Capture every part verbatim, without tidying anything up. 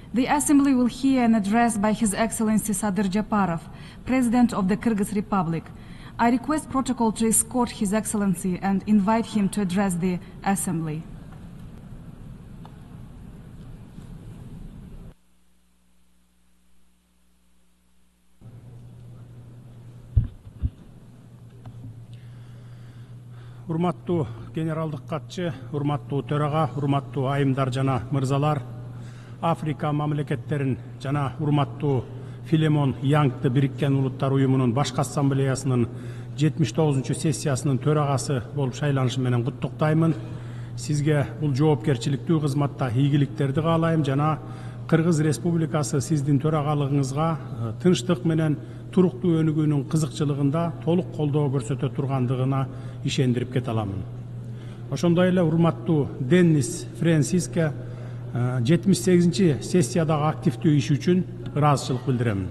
The Assembly will hear an address by His Excellency Sadir Japarov, President of the Kyrgyz Republic. I request protocol to escort His Excellency and invite him to address the Assembly. Урматтуу генералдык катчы, урматтуу төрага, урматтуу айымдар жана мырзалар, Африка мамлекеттерин жана урматтуу Филимон Янгты Бириккен Улуттар уюмунун башкы ассамблеясынын жетимиш тогузунчу сессиясынын төрагасы болуп шайланышы менен куттуктаймын. Сизге бул жоопкерчиликтүү кызматта ийгиликтерди каалайм жана Кыргыз Республикасы сиздин төрагалыгыңызга тынчтык менен туруктуу өнүгүүнүн кызыкчылыгында толук колдоо көрсөтө тургандыгына ишендирип кете аламын. Ошондой эле урматтуу Деннис Фрэнсиске жетимиш сегизинчи сессиядагы активдүү иши үчүн ыраазычылык билдиремин.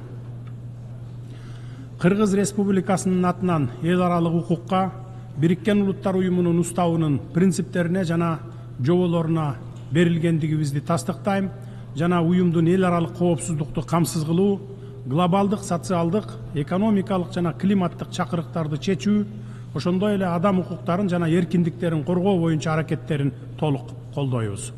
Кыргыз Республикасынын атынан эл аралык укукка, Бириккен Улуттар уюмунун уставынын принциптерине жана жоболоруна берилгендигибизди тастыктайм жана уюмдун эл аралык коопсуздукту камсыз кылуу, глобалдык, социалдык, экономикалык жана климаттык чакырыктарды чечүү, ошондой эле адам укуктарын жана эркиндиктерин коргоо боюнча аракеттерин толук колдойбуз.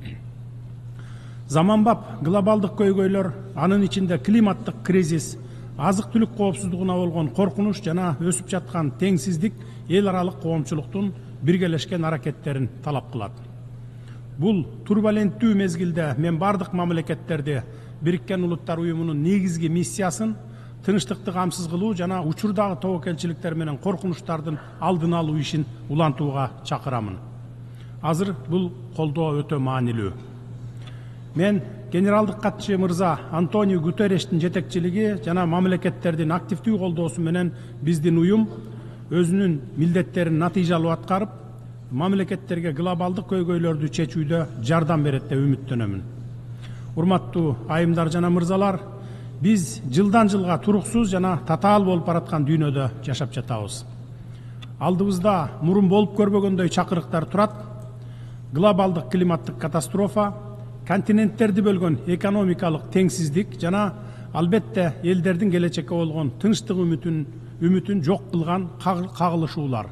Заманбап глобалдык көйгөйлөр, анын ичинде климаттык кризис, азык-түлүк коопсуздугуна болгон коркунуч жана өсүп жаткан теңсиздик эл аралык коомчулуктун биргелешкен аракеттерин талап кылат. Бул турбуленттүү мезгилде мен бардык мамлекеттерди Бириккен Улуттар уюмунун негизги миссиясын тынчтыкты камсыз кылуу жана учурдагы тобокелчиликтер менен коркунучтардын алдын алуу ишин улантууга чакырамын. Азыр бул колдоо өтө маанилүү. Мен генералдык катчы мырза Антонио Гутеррештин жетекчилиги жана мамлекеттердин активдүү колдоосу менен биздин уюм өзүнүн милдеттерин натыйжалуу аткарып, мамлекеттерге глобалдык көйгөйлөрдү чечүүдө жардам берет деп үмүттөнөмүн. Урматтуу айымдар жана мырзалар, биз жылдан жылга туруксуз жана татаал болуп бараткан дүйнөдө жашап жатабыз. Алдыбызда мурун болуп көрбөгөндөй чакырыктар турат. Глобалдык климаттык катастрофа, континенттерди бөлгөн экономикалык теңсиздик жана албетте элдердин келечекке болгон тынчтык үмүтүн үмүтүн жок кылган кагылышуулар.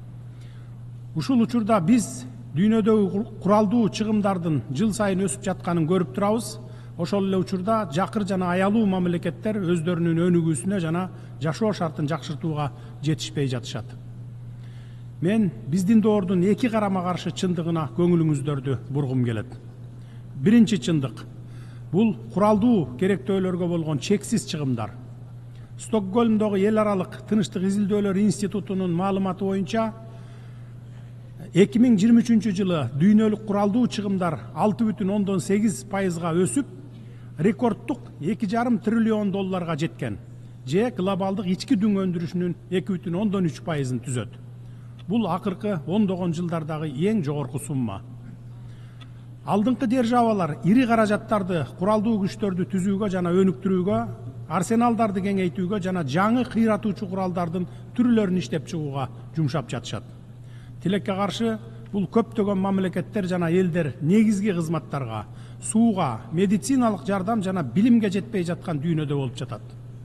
Ушул учурда биз дүйнөдөгү куралдуу чыгымдардын жыл сайын өсүп жатканын көрүп турабыз. Ошол эле учурда жакыр жана аялуу мамлекеттер өздөрүнүн өнүгүүсүнө жана жашоо шартын жакшыртууга жетишпей жатышат. Мен биздин доордун эки карама каршы чындыгына көңүлүңүздөрдү бургум келет. Биринчи чындык бул куралдуу керектөөлөргө болгон чексиз чыгымдар. Стокгольмдогу эл аралык тынчтык изилдөөлөр институтунун маалыматы боюнча эки миң жыйырма үчүнчү жылы дүйнөлүк куралдуу чыгымдар алты бүтүн ондон сегиз пайызга өсүп, рекордтук эки жарым триллион долларга жеткен, же глобалдык ички дүң өндүрүшүнүн эки бүтүн ондон үч пайызын түзөт. Бул акыркы ондогон жылдардагы эң жогорку сумма. Алдыңкы державалар ири каражаттарды куралдуу күчтөрдү түзүүгө жана өнүктүрүүгө, арсеналдарды кеңейтүүгө жана жаңы кыйратуучу куралдардын түрлөрүн иштеп чыгууга жумшап жатышат. Тилекке каршы бул көптөгөн мамлекеттер жана элдер негизги кызматтарга, сууга, медициналык жардам жана билимге жетпей жаткан дүйнөдө болуп жатат.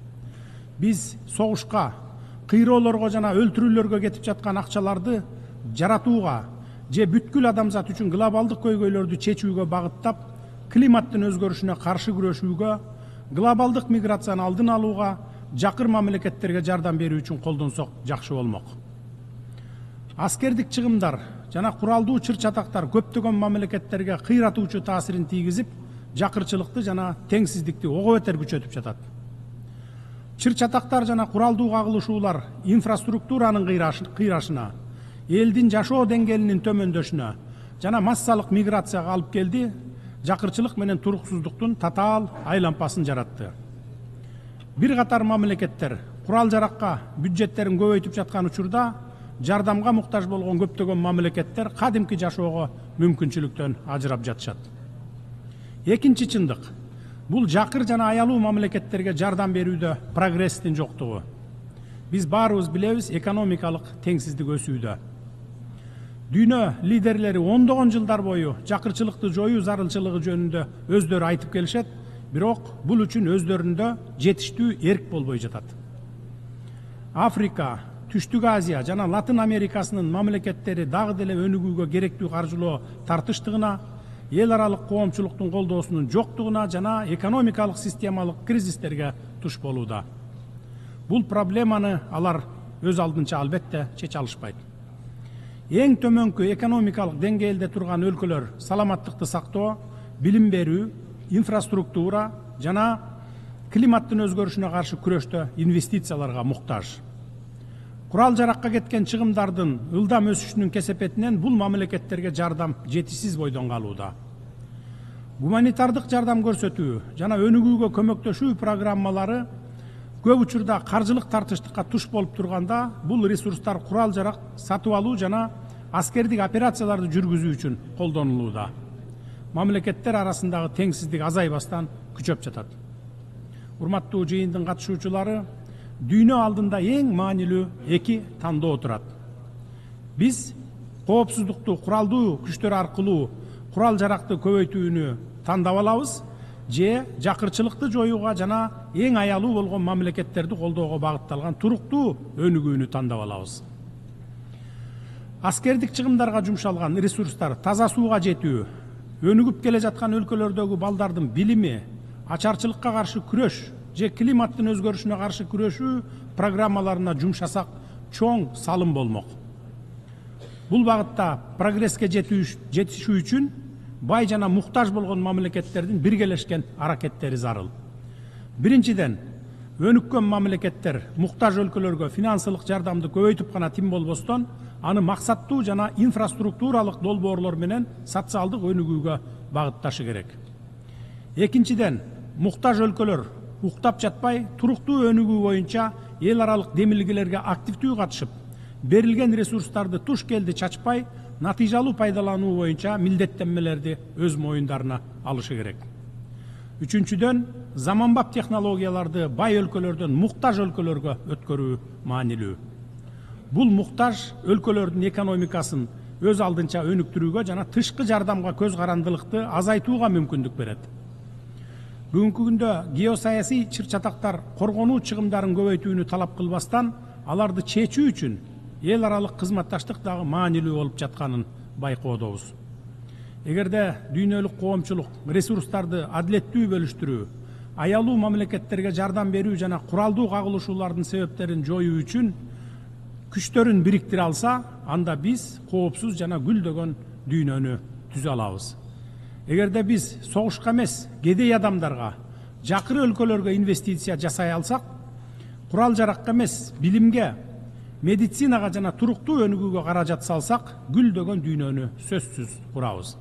Биз согушка, кыйроолорго жана өлтүрүүлөргө кетип жаткан акчаларды жаратууга же бүткүл адамзат үчүн глобалдык көйгөйлөрдү чечүүгө багыттап, климаттын өзгөрүшүнө каршы күрөшүүгө, глобалдык миграцияны алдын алууга, жакыр мамлекеттерге жардам берүү үчүн колдонсок жакшы болмок. Аскердик чыгымдар жана куралдуу чыр-чатактар көптөгөн мамлекеттерге кыйратуучу таасирин тийгизип, жакырчылыкты жана теңсиздикти ого бетер күчөтүп жатат. Чыр-чатактар жана куралдуу кагылышуулар инфраструктуранын кыйрашына, элдин жашоо деңгээлинин төмөндөшүнө жана массалык миграцияга алып келди, жакырчылык менен туруксуздуктун татаал айлампасын жаратты. Бир катар мамлекеттер курал жаракка бюджеттерин көбөйтүп жаткан учурда жардамга муктаж болгон көптөгөн мамлекеттер кадимки жашоого мүмкүнчүлүктөн ажырап жатышат. Экинчи чындык бул жакыр жана аялуу мамлекеттерге жардам берүүдө прогресстин жоктугу. Биз баарыбыз билебиз, экономикалык теңсиздик өсүүдө. Дүйнө лидерлери ондогон жылдар бою жакырчылыкты жоюу зарылчылыгы жөнүндө өздөрү айтып келишет, бирок бул үчүн өздөрүндө жетиштүү эрк болбой жатат. Африка, Түштүк Азия жана Латын Америкасынын мамлекеттери дагы деле өнүгүүгө керектүү каржылоо тартыштыгына, эл аралык коомчулуктун колдоосунун жоктугуна жана экономикалык системалык кризистерге туш болууда. Бул проблеманы алар өз алдынча албетте чече алышпайт. Эң төмөнкү экономикалык деңгээлде турган өлкөлөр саламаттыкты сактоо, билим берүү, инфраструктура жана климаттын өзгөрүшүнө каршы күрөштө инвестицияларга муктаж. Курал жаракка кеткен чыгымдардын ылдам өсүшүнүн кесепетинен бул мамлекеттерге жардам жетишсиз бойдон калууда. Гуманитардык жардам көрсөтүү жана өнүгүүгө көмөктөшүү программалары көп учурда каржылык тартыштыкка туш болуп турганда, бул ресурстар курал жарак сатып алуу жана аскердик операцияларды жүргүзүү үчүн колдонулууда. Мамлекеттер арасындагы теңсиздик азайбастан күчөп жатат. Урматтуу жыйындын катышуучулары, дүйнө алдында эң маанилүү эки тандоо турат. Биз коопсуздукту куралдуу күчтөр аркылуу курал жаракты көбөйтүүнү тандап алабыз, же жакырчылыкты жоюуга жана эң аялуу болгон мамлекеттерди колдоого багытталган туруктуу өнүгүүнү тандап алабыз. Аскердик чыгымдарга жумшалган ресурстар таза сууга жетүү, өнүгүп келе жаткан өлкөлөрдөгү балдардын билими, ачарчылыкка каршы күрөш же климаттын өзгөрүшүнө каршы күрөшүү программаларына жумшасак чоң салым болмок. Бул багытта прогресске жетишүү үчүн бай жана муктаж болгон мамлекеттердин биргелешкен аракеттери зарыл. Биринчиден, өнүккөн мамлекеттер муктаж өлкөлөргө финансылык жардамды көбөйтүп гана тим болбостон, аны максаттуу жана инфраструктуралык долбоорлор менен социалдык өнүгүүгө багытташы керек. Экинчиден, муктаж өлкөлөр уктап жатпай, туруктуу өнүгүү боюнча эл аралык демилгелерге активдүү катышып, берилген ресурстарды туш келди чачпай, натыйжалуу пайдалануу боюнча милдеттенмелерди өз моюндарына алышы керек. Үчүнчүдөн, заманбап технологияларды бай өлкөлөрдөн муктаж өлкөлөргө өткөрүү маанилүү. Бул муктаж өлкөлөрдүн экономикасын өз алдынча өнүктүрүүгө жана тышкы жардамга көз карандылыкты азайтууга мүмкүндүк берет. Бүгүнкү күндө геосаясий чыр-чатактар коргонуу чыгымдарын көбөйтүүнү талап кылбастан, аларды чечүү үчүн эл аралык кызматташтык дагы маанилүү болуп жатканын байкоодобуз. Эгерде дүйнөлүк коомчулук ресурстарды адилеттүү бөлүштүрүү, аялуу мамлекеттерге жардам берүү жана куралдуу кагылышуулардын себептерин жоюу үчүн күчтөрүн бириктире алса, анда биз коопсуз жана гүлдөгөн дүйнөнү түзө алабыз. Эгерде биз согушка эмес, кедей адамдарга, жакыры өлкөлөргө инвестиция жасай алсак, курал жаракка эмес, билимге, медицинага жана туруктуу өнүгүүгө каражат салсак, гүлдөгөн дүйнөнү сөзсүз курабыз.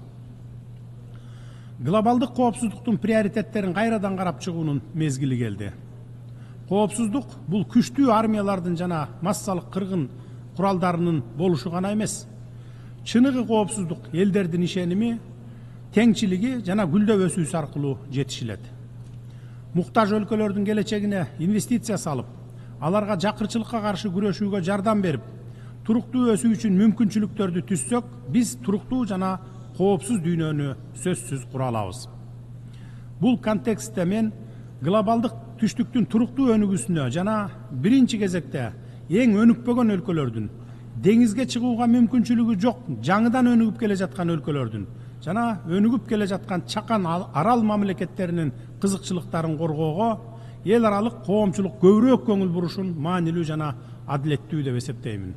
Глобалдык коопсуздуктун приоритеттерин кайрадан карап чыгуунун мезгили келди. Коопсуздук бул күчтүү армиялардын жана массалык кыргын куралдарынын болушу гана эмес. Чыныгы коопсуздук элдердин ишеними, теңчилиги жана гүлдөп өсүүсү аркылуу жетишилет. Муктаж өлкөлөрдүн келечегине инвестиция салып, аларга жакырчылыкка каршы күрөшүүгө жардам берип, туруктуу өсүү үчүн мүмкүнчүлүктөрдү түзсөк, биз туруктуу жана коопсуз дүйнөнү сөзсүз кура алабыз. Бул контекстте мен глобалдык түштүктүн туруктуу өнүгүүсүнө жана биринчи кезекте эң өнүкпөгөн өлкөлөрдүн, деңизге чыгууга мүмкүнчүлүгү жок, жаңыдан өнүгүп келе жаткан өлкөлөрдүн жана өнүгүп келе жаткан чакан арал мамлекеттеринин кызыкчылыктарын коргоого эл аралык коомчулук көбүрөөк көңүл бурушун маанилүү жана адилеттүү деп эсептеймин.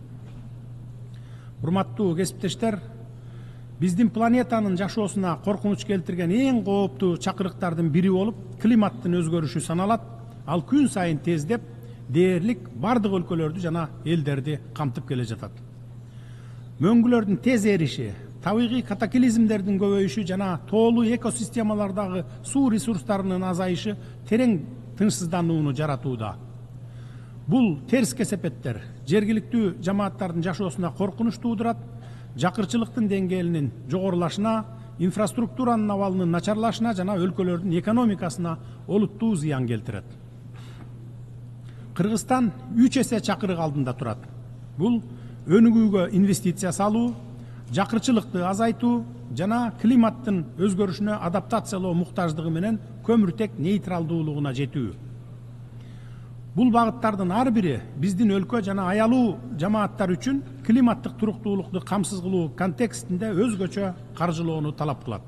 Урматтуу кесиптештер, биздин планетанын жашоосуна коркунуч келтирген эң кооптуу чакырыктардын бири болуп климаттын өзгөрүшү саналат. Ал күн сайын тездеп, дээрлик бардык өлкөлөрдү жана элдерди камтып келе жатат. Мөңгүлөрдүн тез эриши, табигый катаклизмдердин көбөйүшү жана тоолуу экосистемалардагы суу ресурстарынын азайышы терең тынчсызданууну жаратууда. Бул терс кесепеттер жергиликтүү жамааттардын жашоосуна коркунуч туудурат, жакырчылыктын деңгээлинин жогорулашына, инфраструктуранын абалынын начарлашына жана өлкөлөрдүн экономикасына олуттуу зыян келтирет. Кыргызстан үч эсе чакырык алдында турат. Бул өнүгүүгө инвестиция салуу, жакырчылыкты азайтуу жана климаттын өзгөрүшүнө адаптациялоо муктаждыгы менен көмүртек нейтралдуулугуна жетүү. Бул багыттардын ар бири биздин өлкө жана аялуу жамааттар үчүн климаттык туруктуулукту камсыз кылуу контекстинде өзгөчө каржылоону талап кылат.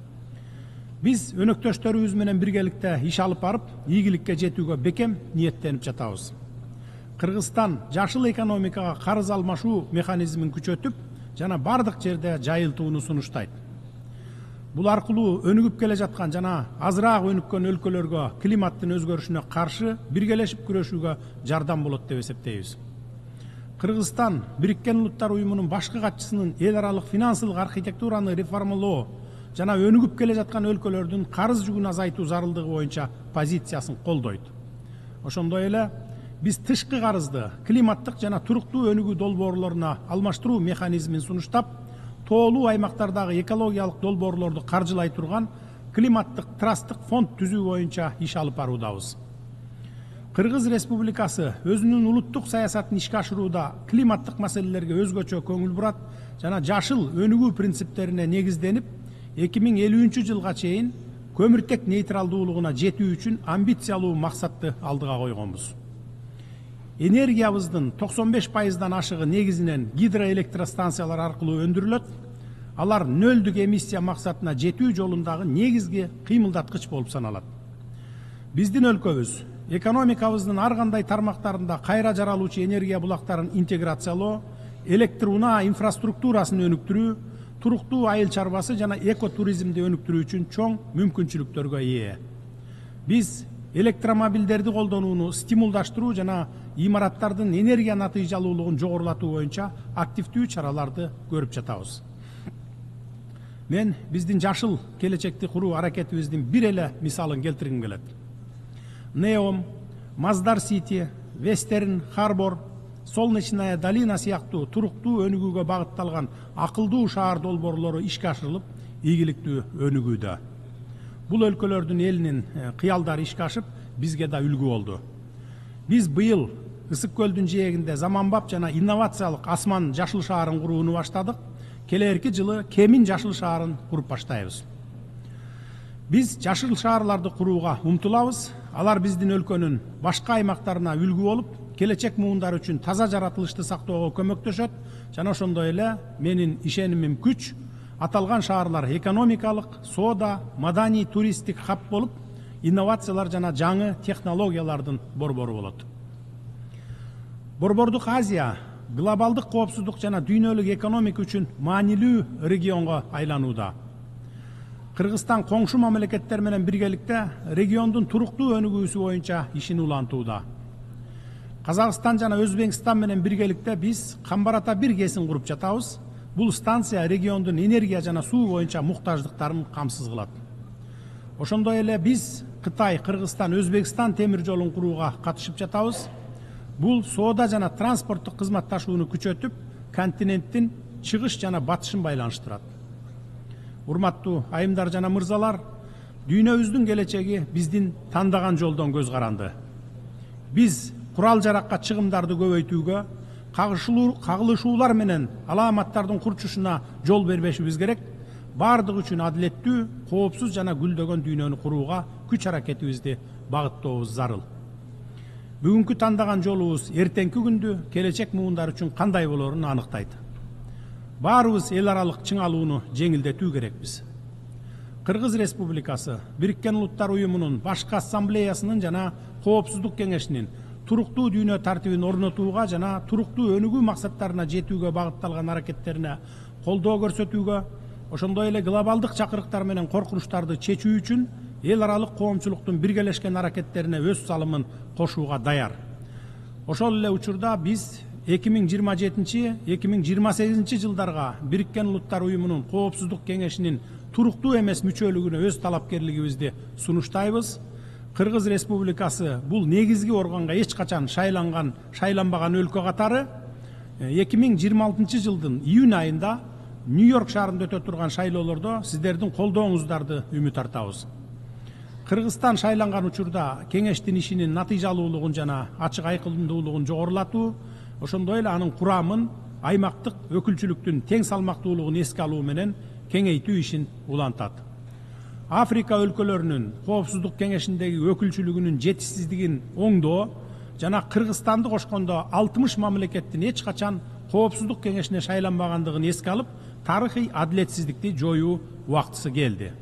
Биз өнөктөштөрүбүз менен биргеликте иш алып барып, ийгиликке жетүүгө бекем ниеттенип жатабыз. Кыргызстан жашыл экономикага карыз алмашуу механизмин күчөтүп, жана бардык жерде жайылтууну сунуштайт. Бул аркылуу өнүгүп келе жаткан жана азыраак өнүккөн өлкөлөргө климаттын өзгөрүшүнө каршы биргелешип күрөшүүгө жардам болот деп эсептейбиз. Кыргызстан Бириккен Улуттар Уюмунун башкы катчысынын эл аралык финансылык архитектураны реформалоо жана өнүгүп келе жаткан өлкөлөрдүн карыз жүгүн азайтуу зарылдыгы боюнча позициясын колдойт. Ошондой эле биз тышкы карызды климаттык жана туруктуу өнүгүү долбоорлоруна алмаштыруу механизмин сунуштап, тоолуу аймактардагы экологиялык долбоорлорду каржылай турган климаттык трасттык фонд түзүү боюнча иш алып баруудабыз. Кыргыз Республикасы өзүнүн улуттук саясатын ишке ашырууда климаттык маселелерге өзгөчө көңүл бурат жана жашыл өнүгүү принциптерине негизденип, эки миң элүүнчү жылга чейин көмүртек нейтралдуулугуна жетүү үчүн амбициялуу максатты алдыга койгонбуз. Энергиябыздын токсон беш пайыздан ашыгы негизинен гидроэлектростанциялар аркылуу өндүрүлөт. Алар нөлдүк эмиссия максатына жетүү жолундагы негизги кыймылдаткыч болуп саналат. Биздин өлкөбүз экономикабыздын ар кандай тармактарында кайра жаралуучу энергия булактарын интеграциялоо, электр унаа инфраструктурасын өнүктүрүү, туруктуу айыл чарбасы жана экотуризмди өнүктүрүү үчүн чоң мүмкүнчүлүктөргө ээ. Биз электромобилдерди колдонууну стимулдаштыруу жана имараттардын энергия натыйжалуулугун жогорулатуу боюнча активдүү чараларды көрүп жатабыз. Мен биздин жашыл келечекти куруу аракетибиздин бир эле мисалын келтиргим келет. Неом, Маздар Сити, Вестерн Харбор, Солнечная долина сыяктуу туруктуу өнүгүүгө багытталган акылдуу шаар долбоорлору ишке ашырылып, ийгиликтүү өнүгүүдө. Бул өлкөлөрдүн элинин кыялдары ишке ашып, бизге да үлгү болду. Биз быйыл Ысык көлдүн жээгинде заманбап жана инновациялык Асман жашыл шаарын курууну баштадык. Келерки жылы Кемин жашыл шаарын куруп баштайбыз. Биз жашыл шаарларды курууга умтулабыз. Алар биздин өлкөнүн башка аймактарына үлгү болуп, келечек муундар үчүн таза жаратылышты сактоого көмөктөшөт жана ошондой эле менин ишенимим күч, аталган шаарлар экономикалык, соода, маданий, туристтик хаб болуп, инновациялар жана жаңы технологиялардын борбору болот. Борбордук Азия глобалдык коопсуздук жана дүйнөлүк экономика үчүн маанилүү регионго айланууда. Кыргызстан коңшу мамлекеттер менен биргеликте региондун туруктуу өнүгүүсү боюнча ишин улантууда. Казакстан жана Өзбекстан менен биргеликте биз Камбарата бир кесин куруп жатабыз. Бул станция региондун энергия жана суу боюнча муктаждыктарын камсыз кылат. Ошондой эле биз Кытай, Кыргызстан, Өзбекстан темир жолун курууга катышып жатабыз. Бул соода жана транспорттук кызматташууну күчөтүп, континенттин чыгыш жана батышын байланыштырат. Урматтуу айымдар жана мырзалар, дүйнөбүздүн келечеги биздин тандаган жолдон көз каранды. Биз курал жаракка чыгымдарды көбөйтүүгө, кагылышуулар менен алааматтардын курчушуна жол бербешибиз керек. Бардык үчүн адилеттүү, коопсуз жана гүлдөгөн дүйнөнү курууга күч аракетибизди багыттообуз зарыл. Бүгүнкү тандаган жолубуз эртеңки күндү келечек муундар үчүн кандай болорун аныктайт. Баарыбыз эл аралык чыңалууну жеңилдетүү керекпиз. Кыргыз Республикасы Бириккен Улуттар Уюмунун башкы ассамблеясынын жана Коопсуздук кеңешинин туруктуу дүйнө тартибин орнотууга жана туруктуу өнүгүү максаттарына жетүүгө багытталган аракеттерине колдоо көрсөтүүгө, ошондой эле глобалдык чакырыктар менен коркунучтарды чечүү үчүн эл аралык коомчулуктун биргелешкен аракеттерине өз салымын кошууга даяр. Ошол эле учурда биз эки миң жыйырма жетинчи — эки миң жыйырма сегизинчи жылдарга Бириккен Улуттар Уюмунун Коопсуздук кеңешинин туруктуу эмес мүчөлүгүнө өз талапкерлигибизди сунуштайбыз. Кыргыз Республикасы бул негизги органга эч качан шайланган, шайланбаган өлкө катары эки миң жыйырма алтынчы жылдын июнь айында Нью-Йорк шаарында өтө турган шайлоолордо сиздердин колдооңуздарды үмүт артабыз. Кыргызстан шайланган учурда кеңештин ишинин натыйжалуулугун жана ачык айкындуулугун жогорулатуу, ошондой эле анын курамын аймактык өкүлчүлүктүн тең салмактуулугун эске алуу менен кеңейтүү ишин улантат. Африка өлкөлөрүнүн коопсуздук кеңешиндеги өкүлчүлүгүнүн жетишсиздигин оңдоо жана Кыргызстанды кошкондо алтымыш мамлекеттин эч качан коопсуздук кеңешине шайланбагандыгын эске алып, тарыхый адилетсиздикти жоюу убактысы келди.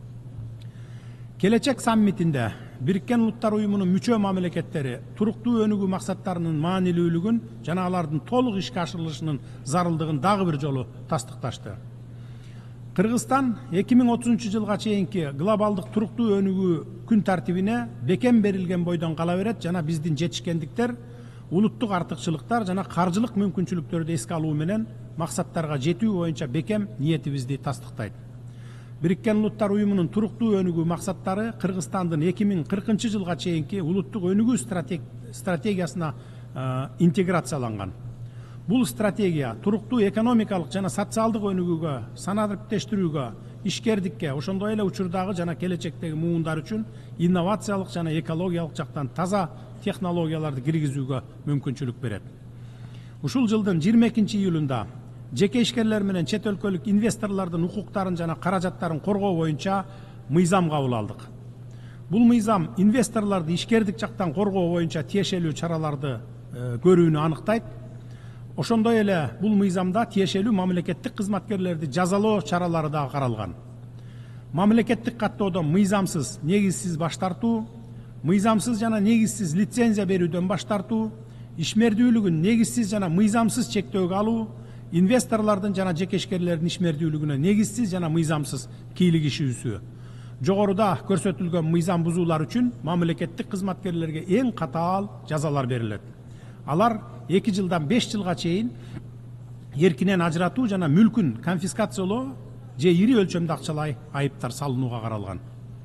Келечек саммитинде Бириккен Улуттар Уюмунун мүчө мамлекеттери туруктуу өнүгүү максаттарынын маанилүүлүгүн жана алардын толук ишке ашырылышынын зарылдыгын дагы бир жолу тастыкташты. Кыргызстан эки миң отузунчу жылга чейинки глобалдык туруктуу өнүгүү күн тартибине бекем берилген бойдон кала берет жана биздин жетишкендиктер, улуттук артыкчылыктар жана каржылык мүмкүнчүлүктөрдү эске алуу менен максаттарга жетүү боюнча бекем ниетибизди тастыктайт. Бириккен Улуттар Уюмунун туруктуу өнүгүү максаттары Кыргызстандын эки миң кыркынчы жылга чейинки улуттук өнүгүү стратегиясына интеграцияланган. Бул стратегия туруктуу экономикалык жана социалдык өнүгүүгө, санариптештирүүгө, ишкердикке, ошондой эле учурдагы жана келечектеги муундар үчүн инновациялык жана экологиялык жактан таза технологияларды киргизүүгө мүмкүнчүлүк берет. Ушул жылдын жыйырма экинчи июлунда жеке ишкерлер менен чет өлкөлүк инвесторлордун укуктарын жана каражаттарын коргоо боюнча мыйзам кабыл алдык. Бул мыйзам инвесторлорду ишкердик жактан коргоо боюнча тиешелүү чараларды көрүүнү аныктайт. Ошондой эле бул мыйзамда тиешелүү мамлекеттик кызматкерлерди жазалоо чаралары да каралган. Мамлекеттик каттоодо мыйзамсыз, негизсиз баш тартуу, мыйзамсыз жана негизсиз лицензия берүүдөн баш тартуу, ишмердүүлүгүн негизсиз жана мыйзамсыз чектөөгө алуу, инвесторлордун жана жеке ишкерлердин ишмердүүлүгүнө негизсиз жана мыйзамсыз кийлигишүүсү. Жогоруда көрсөтүлгөн мыйзам бузуулар үчүн мамлекеттик кызматкерлерге эң катаал жазалар берилет. Алар эки жылдан беш жылга чейин эркинен ажыратуу жана мүлкүн конфискациялоо же ири өлчөмдө акчалай айыптар салынууга каралган.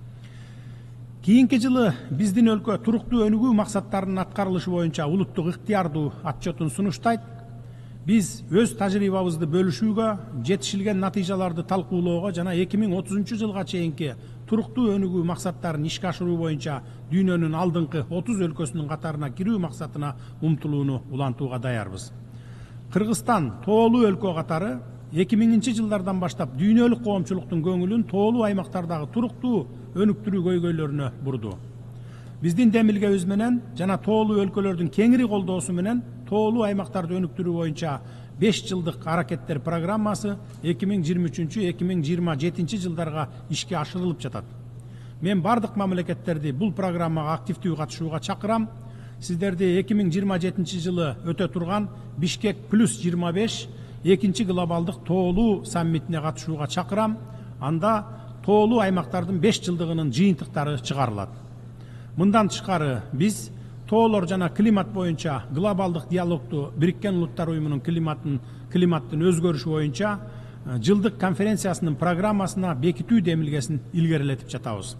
Кийинки жылы биздин өлкө туруктуу өнүгүү максаттарынын аткарылышы боюнча улуттук ыктыярдуу отчетун сунуштайт. Биз өз тажрыйбабызды бөлүшүүгө, жетишилген натыйжаларды талкуулоого жана эки миң отузунчу жылга чейинки туруктуу өнүгүү максаттарын ишке ашыруу боюнча дүйнөнүн алдыңкы отуз өлкөсүнүн катарына кирүү максатына умтулууну улантууга даярбыз. Кыргызстан тоолуу өлкө катары эки миңинчи жылдардан баштап дүйнөлүк коомчулуктун көңүлүн тоолуу аймактардагы туруктуу өнүктүрүү көйгөйлөрүнө бурду. Биздин демилгебиз менен жана тоолуу өлкөлөрдүн кеңири колдоосу менен тоолуу аймактарды өнүктүрүү боюнча беш жылдык аракеттер программасы эки миң жыйырма үчүнчү эки миң жыйырма жетинчи жылдарга ишке ашырылып жатат. Мен бардык мамлекеттерди бул программага активдүү катышууга чакырам. Сиздерди эки миң жыйырма жетинчи жылы өтө турган Бишкек плюс жыйырма беш экинчи глобалдык тоолуу саммитине катышууга чакырам. Анда тоолуу аймактардын беш жылдыгынын жыйынтыктары чыгарылат. Мындан тышкары биз тоолор жана климат боюнча глобалдык диалогту Бириккен Улуттар Уюмунун климаттын климаттын өзгөрүшү боюнча жылдык конференциясынын программасына бекитүү демилгесин илгерилетип жатабыз.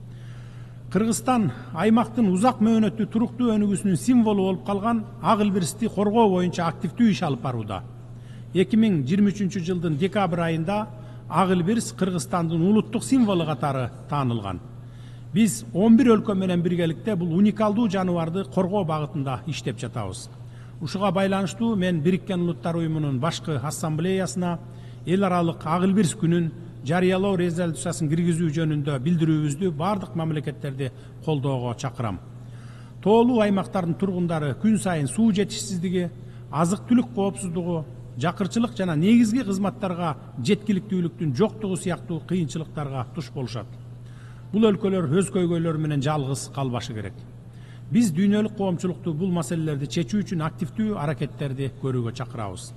Кыргызстан аймактын узак мөөнөттүү туруктуу өнүгүүсүнүн символу болуп калган ак илбирсти коргоо боюнча активдүү иш алып барууда. эки миң жыйырма үчүнчү жылдын декабрь айында ак илбирс Кыргызстандын улуттук символу катары таанылган. Биз он бир өлкө менен биргеликте бул уникалдуу жаныбарды коргоо багытында иштеп жатабыз. Ушуга байланыштуу мен Бириккен Улуттар Уюмунун башкы ассамблеясына эл аралык ак илбирс күнүн жарыялоо резолюциясын киргизүү жөнүндө билдирүүбүздү бардык мамлекеттерди колдоого чакырам. Тоолуу аймактардын тургундары күн сайын суу жетишсиздиги, азык-түлүк коопсуздугу, жакырчылык жана негизги кызматтарга жеткиликтүүлүктүн жоктугу сыяктуу кыйынчылыктарга туш болушат. Бул өлкөлөр өз көйгөйлөрү менен жалгыз калбашы керек. Биз дүйнөлүк коомчулукту бул маселелерди чечүү үчүн активдүү аракеттерди көрүүгө чакырабыз.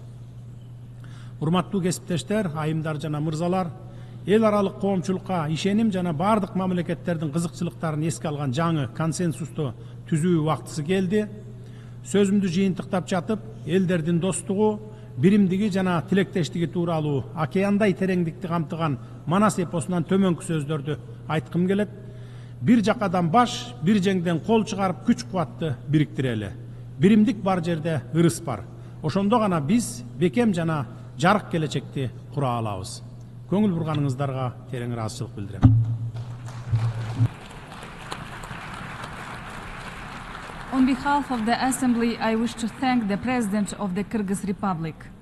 Урматтуу кесиптештер, айымдар жана мырзалар, эл аралык коомчулукка ишеним жана бардык мамлекеттердин кызыкчылыктарын эске алган жаңы консенсусту түзүү убактысы келди. Сөзүмдү жыйынтыктап жатып, элдердин достугу, биримдиги жана тилектештиги тууралуу океандай тереңдикти камтыган Манас эпосунан төмөнкү сөздөрдү айткым келет. Бир жакадан баш, бир жеңден кол чыгарып күч кубатты бириктирели. Биримдик бар жерде ырыс бар. Ошондо гана биз бекем жана жарык келечекти кура алабыз. Көңүл бурганыңыздарга терең ыраазычылык билдирем. On behalf of the Assembly, I wish to thank the President of the Kyrgyz Republic.